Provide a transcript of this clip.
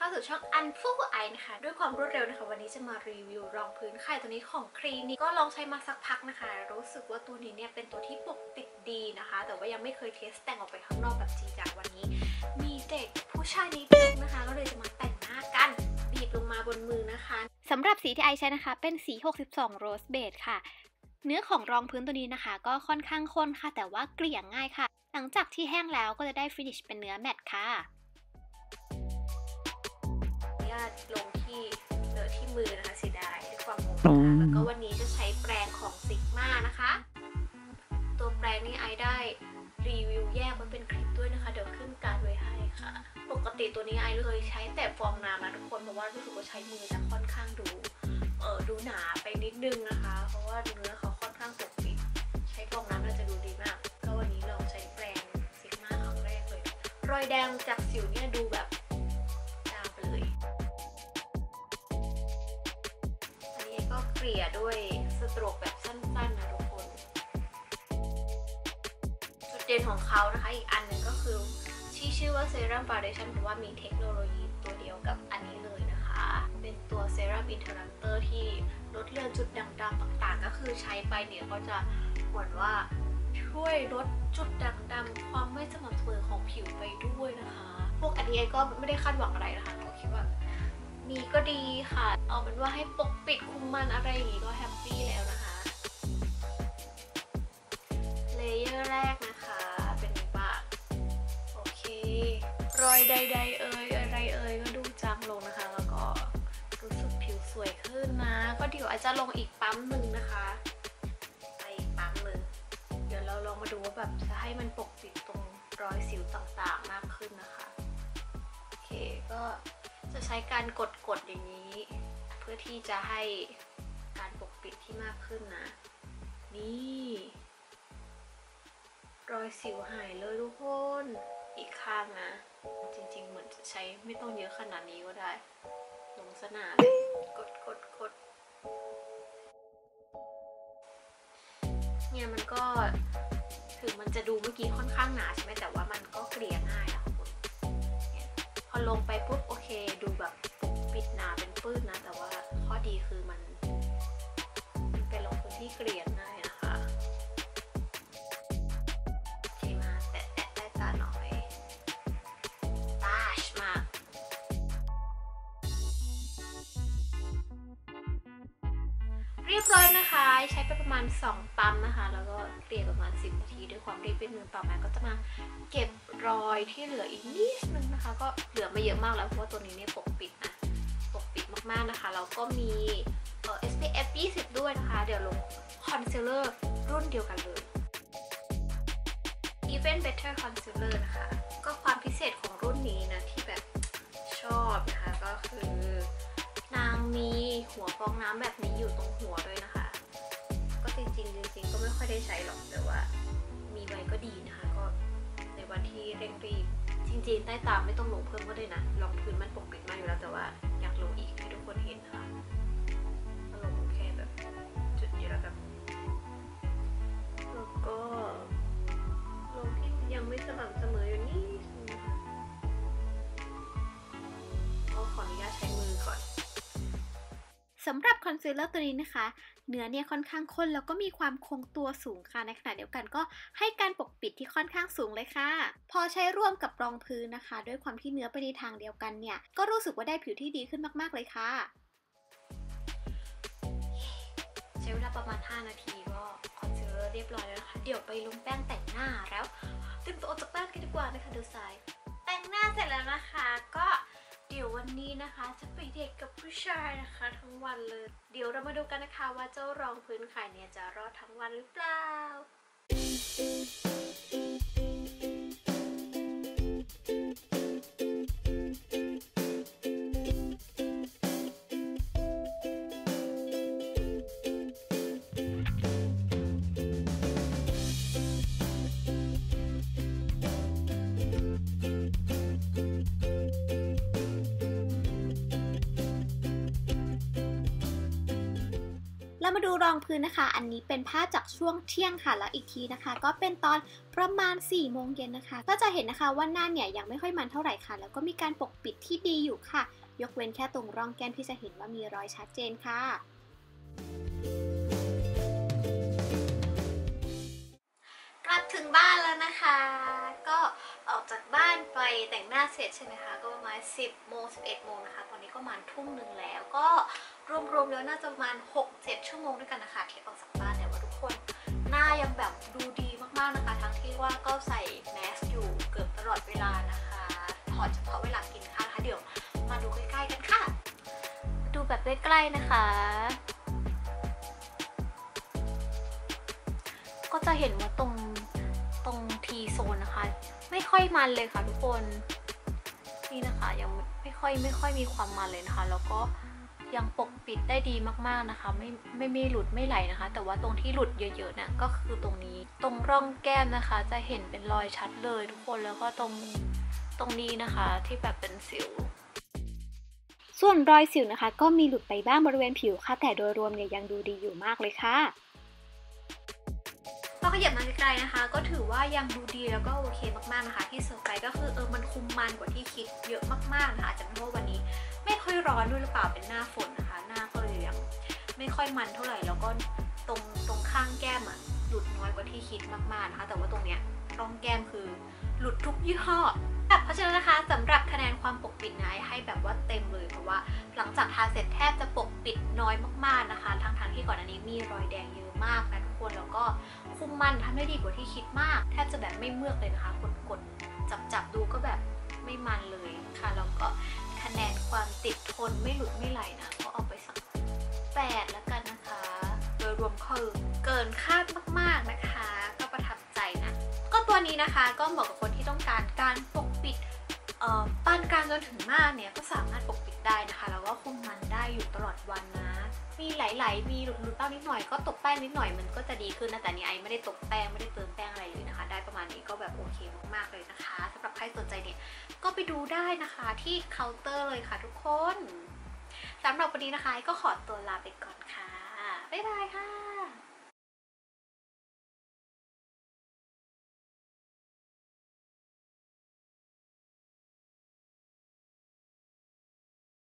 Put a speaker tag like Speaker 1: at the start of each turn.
Speaker 1: าสู่ช่องอันฟูไอนะคะด้วยความรวดเร็วนะคะวันนี้จะมารีวิวรองพื้นค่ายตัวนี้ของคลีนิกก็ลองใช้มาสักพักนะคะรู้สึกว่าตัวนี้เนี่ยเป็นตัวที่ปกปิดดีนะคะแต่ว่ายังไม่เคยเทสแต่งออกไปข้างนอกแบบจริงจังวันนี้มีเด็กผู้ชายนิดนึงนะคะก็เลยจะมาแต่งหน้ากันบีบลงมาบนมือนะคะสำหรับสีที่ไอใช้นะคะเป็นสี62 Rose Beige ค่ะเนื้อของรองพื้นตัวนี้นะคะก็ค่อนข้างข้นค่ะแต่ว่าเกลี่ยง่ายค่ะหลังจากที่แห้งแล้วก็จะได้ฟินิชเป็นเนื้อแมตต์ค่ะลงที่เนื้อที่มือนะคะเสียดายด้วยความงงนะคะแล้วก็วันนี้จะใช้แปรงของซิกมานะคะตัวแปรงนี่ไอได้รีวิวแยกไว้เป็นคลิปด้วยนะคะเดี๋ยวขึ้นการ์ดไว้ให้ค่ะปกติตัวนี้ไอเคยใช้แต่ฟองน้ำนะทุกคนเพราะว่ารู้สึกว่าใช้มือจะค่อนข้างดูหนาไปนิดนึงนะคะเพราะว่าเนื้อเขาค่อนข้างปกปิดใช้ฟองน้ำน่าจะดูดีมากก็วันนี้ลองใช้แปรงซิกมาครั้งแรกเลยรอยแดงจากสิวเนี่ยดูแบบจางไปเลยก็เกลี่ยด้วยสโตรกแบบสั้นๆนะทุกคนจุดเด่นของเขานะคะอีกอันหนึ่งก็คือชื่อว่าเซรั่มฟาวเดชั่นเพราะว่ามีเทคโนโลยีตัวเดียวกับอันนี้เลยนะคะเป็นตัวเซรั่มอินเทอร์แลคเตอร์ที่ลดเลือนจุดด่างดำต่างๆก็คือใช้ไปเนี่ยก็จะเหมือนว่าช่วยลดจุดด่างดำความไม่สม่ำเสมอของผิวไปด้วยนะคะพวกอันนี้ก็ไม่ได้คาดหวังอะไรนะคะเราคิดว่ามีก็ดีค่ะเอาเป็นว่าให้ปกปิดคุมมันอะไรอย่างงี้ก็แฮปปี้แล้วนะคะเลเยอร์แรกนะคะเป็นบ้างโอเครอยใดๆอะไรก็ดูจางลงนะคะแล้วก็รู้สึกผิวสวยขึ้นนะก็เดี๋ยวอาจจะลงอีกปั๊มหนึ่งนะคะไปอีกปั๊มหนึ่งเดี๋ยวเราลองมาดูว่าแบบจะให้มันปกปิดตรงรอยสิวต่างๆมากขึ้นนะคะโอเคก็จะใช้การกดอย่างนี้เพื่อที่จะให้การปกปิดที่มากขึ้นนะนี่รอยสิวหายเลยทุกคนอีกข้างนะจริงๆเหมือนจะใช้ไม่ต้องเยอะขนาดนี้ก็ได้ลงสนามกดเนี่ยมันก็ถึงมันจะดูเมื่อกี้ค่อนข้างหนาใช่ไหมแต่ว่ามันก็เกลี่ยง่ายอะคุณพอลงไปปุ๊บโอเคดูแบบปิดหนาเป็นปื้นนะแต่ว่าข้อดีคือมันเป็นรองพื้นที่เกลี่ยง่ายนะคะโอเคมาแตะใต้ตาหน่อยตาชมากเรียบร้อยนะคะใช้ไปประมาณ2ปั๊มนะคะแล้วก็เกลี่ยประมาณ10 นาทีด้วยความรีบนิดนึงต่อมาก็จะมาเก็บรอยที่เหลืออีกนิดนึงนะคะก็เหลือไม่เยอะมากแล้วเพราะว่าตัวนี้เนี่ยปกปิดนะปกปิดมากๆนะคะแล้วก็มีSPF 20 ด้วยนะคะเดี๋ยวลงคอนซีลเลอร์รุ่นเดียวกันเลย Even Better Concealer นะคะก็ความพิเศษของรุ่นนี้นะที่แบบชอบนะคะก็คือนางมีหัวฟองน้ำแบบนี้อยู่ตรงหัวด้วยนะคะก็จริงๆก็ไม่ค่อยได้ใช้หรอกแต่ว่ามีไว้ก็ดีนะคะก็ในวันที่เร่งรีบจริงๆใต้ตาไม่ต้องลงเพิ่มก็ได้นะรองพื้นมันปกปิดมาอยู่แล้วแต่ว่าอยากลงอีกให้ทุกคนเห็นค่ะลงแค่แบบจุดเดียวแบบแล้วก็ลงที่ยังไม่สม่ำเสมออยู่นี่ก็ขออนุญาตใช้มือก่อนสำหรับคอนซีลเลอร์ตัวนี้นะคะเนื้อเนี่ยค่อนข้างข้นแล้วก็มีความคงตัวสูงค่ะในขณะเดียวกันก็ให้การปกปิดที่ค่อนข้างสูงเลยค่ะพอใช้ร่วมกับรองพื้นนะคะด้วยความที่เนื้อไปในทางเดียวกันเนี่ยก็รู้สึกว่าได้ผิวที่ดีขึ้นมากๆเลยค่ะใช้เวลาประมาณ5 นาทีก็คอนซีลเลอร์เรียบร้อยแล้วนะคะเดี๋ยวไปลงแป้งแต่งหน้าแล้วเตรียมตัวออกจากบ้านกันดีกว่านะคะดูสายแต่งหน้าเสร็จแล้วนะคะก็เดี๋ยววันนี้นะคะจะไปเดทกับผู้ชายนะคะทั้งวันเลยเดี๋ยวเรามาดูกันนะคะว่าเจ้ารองพื้นไข่เนี่ยจะรอดทั้งวันหรือเปล่า
Speaker 2: เรามาดูรองพื้นนะคะอันนี้เป็นภาพจากช่วงเที่ยงค่ะแล้วอีกทีนะคะก็เป็นตอนประมาณ4 โมงเย็นนะคะก็จะเห็นนะคะว่าหน้าเนี่ยยังไม่ค่อยมันเท่าไหร่ค่ะแล้วก็มีการปกปิดที่ดีอยู่ค่ะยกเว้นแค่ตรงร่องแก้มที่จะเห็นว่ามีรอยชัดเจนค่ะ
Speaker 1: กลับถึงบ้านแล้วนะคะก็ออกจากบ้านไปแต่งหน้าเสร็จใช่ไหมคะก็ประมาณ10 โมง 11 โมงนะคะตอนนี้ก็ประมาณทุ่มหนึ่งแล้วก็รวมๆแล้วน่าจะประมาณ 6-7 ชั่วโมงด้วยกันนะคะที่ออกจากบ้านแต่ว่าทุกคนหน้ายังแบบดูดีมากๆนะคะทั้งที่ว่าก็ใส่แมสอยู่เกือบตลอดเวลานะคะถอดเฉพาะเวลากินข้าวนะคะเดี๋ยวมาดูใกล้ๆกันค่ะดูแบบใกล้ๆนะคะก็จะเห็นว่าตรงทีโซนนะคะไม่ค่อยมันเลยค่ะทุกคนนี่นะคะยังไม่ค่อยมีความมันเลยนะคะแล้วก็ยังปกปิดได้ดีมากๆนะคะไม่หลุดไม่ไหลนะคะแต่ว่าตรงที่หลุดเยอะๆเนี่ยก็คือตรงนี้ตรงร่องแก้มนะคะจะเห็นเป็นรอยชัดเลยทุกคนแล้วก็ตรงนี้นะคะที่แบบเป็นสิว
Speaker 2: ส่วนรอยสิวนะคะก็มีหลุดไปบ้างบริเวณผิวค่ะแต่โดยรวมเนี่ยยังดูดีอยู่มากเลยค่ะ
Speaker 1: พอขยับมาไกลๆนะคะก็ถือว่ายังดูดีแล้วก็โอเคมากๆนะคะที่เซอร์ไพรส์ก็คือมันคุมมันกว่าที่คิดเยอะมากๆนะคะอาจจะเป็นเพราะวันนี้ไม่ค่อยร้อนด้วยหรือเปล่าเป็นหน้าฝนนะคะหน้าก็เลยยังไม่ค่อยมันเท่าไหร่แล้วก็ตรงข้างแก้มอะหลุดน้อยกว่าที่คิดมากๆนะคะแต่ว่าตรงเนี้ยร่องแก้มคือหลุดทุกยี่ห้อเพราะฉะนั้นนะคะสำหรับคะแนนความปกปิดนะให้แบบว่าเต็มเลยเพราะว่าหลังจากทาเสร็จแทบจะปกปิดน้อยมากๆนะคะทั้งที่ก่อนอันนี้มีรอยแดงเยอะมากนะทุกคนแล้วก็คุมมันทำได้ดีกว่าที่คิดมากแทบจะแบบไม่เมือกเลยนะคะกดจับดูก็แบบไม่มันเลยค่ะแล้วก็คะแนนความติดทนไม่หลุดไม่ไหลนะก็เอาไปสัก8แล้วกันนะคะโดยรวมคือเกินคาดมากๆนะคะก็ประทับใจนะก็ตัวนี้นะคะก็เหมาะกับคนที่ต้องการปกปิดปานกลางจนถึงมากเนี่ยก็สามารถปกปิดได้นะคะแล้วก็คุมมันได้อยู่ตลอดวันนะมีไหลมีหลุดบ้างนิดหน่อยก็ตบแป้งนิดหน่อยมันก็จะดีขึ้นนะแต่นี้ไอไม่ได้ตบแป้งไม่ได้เติมแป้งอะไรเลยนะคะได้ประมาณนี้ก็แบบโอเคมากๆเลยนะคะสำหรับใครสนใจเนี่ยก็ไปดูได้นะคะที่เคาน์เตอร์เลยค่ะทุกคนสำหรับวันนี้นะคะก็ขอตัวลาไปก่อนค่ะบ๊ายบายค่ะ